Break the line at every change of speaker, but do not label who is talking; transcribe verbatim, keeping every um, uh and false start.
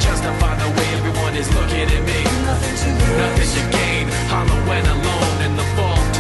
justify the way everyone is looking at me. Nothing to gain, hollow and alone in the fall.